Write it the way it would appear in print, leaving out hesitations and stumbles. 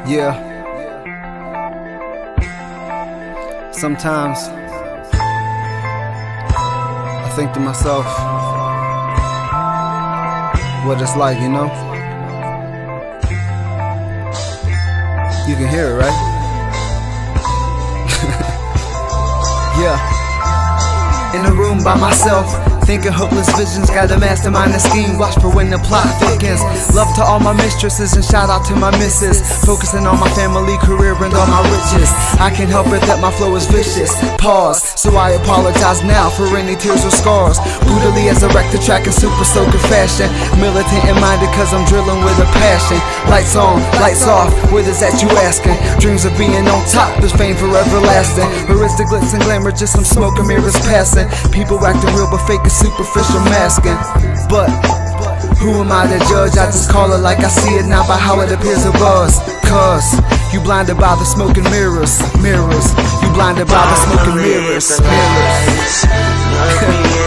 Yeah. Sometimes I think to myself what it's like, you know? You can hear it, right? Yeah. In a room by myself, thinking hopeless visions, got a mastermind and scheme, watch for when the plot thickens. Love to all my mistresses and shout out to my missus, focusing on my family, career and all my riches. I can't help it that my flow is vicious. Pause, so I apologize now for any tears or scars. Brutally as I wreck the track in super soaker fashion, militant and minded cause I'm drilling with a passion. Lights on, lights off, where is that you asking? Dreams of being on top, this fame forever lasting. Where is the glitz and glamour, just some smoke and mirrors passing. People acting real but fake superficial masking. But who am I to judge? I just call it like I see it, not by how it appears or buzz. Cause you blinded by the smoke and mirrors. You blinded by the smoke and mirrors.